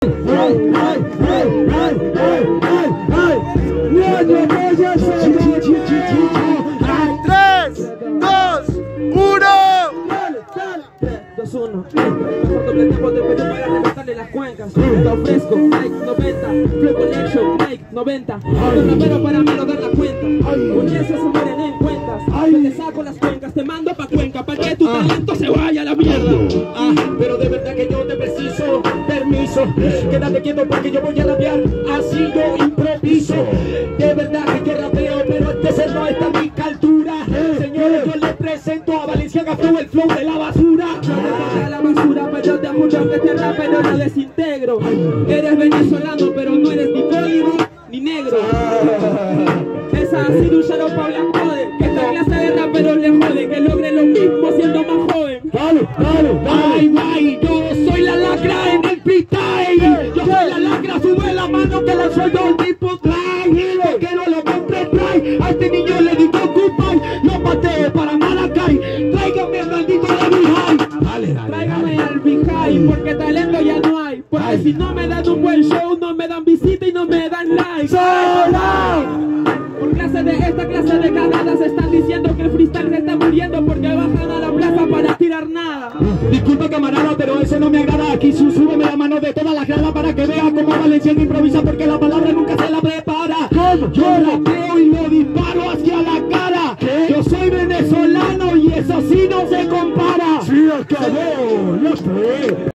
Las cuencas, te ofrezco Nike 90, Flow Collection, Nike 90. Los raperos para mí no dan la cuenta, con eso se mueren en cuentas. Yo te saco las cuencas, te mando pa' Cuenca, pa' que tu talento se vaya a la mierda. Pero de verdad que yo te preciso, permiso, quédate quieto porque yo voy a rapear, así yo improviso. De verdad que yo rapeo, pero este ser no está en mi altura. Señores, yo les presento a Valenciaga Flow, el flow de la basura. Yo te de la basura, pero te juro que te rape no lo desintegro. Eres venezolano, pero no eres ni código ni negro. Esa ha sido un shadow pa' Black Code, que esta clase de rapero le jode, que logre lo mismo siendo más joven. Ay, yo soy la lacra en el freestyle. Yo soy la lacra, sube la mano que la sueldo el tipo trae. Que no lo compre, trae. A este niño le digo goodbye. Lo pateo para Maracay. Tráigame al maldito de Bihai. Tráigame al Bihai, porque talento ya no hay. Porque si no me dan un buen show, no me dan visita y no me dan like. Por esta clase de cagadas están diciendo que el freestyle se está muriendo porque bajan a la plaza para tirar nada. Disculpa camarada, pero eso no me agrada. Aquí súbeme la mano de toda la grada para que vea cómo Valenciaga improvisa, porque la palabra nunca se la prepara. Yo rapeo y lo disparo hacia la cara. Yo soy venezolano y eso sí no se compara. Sí, acabó.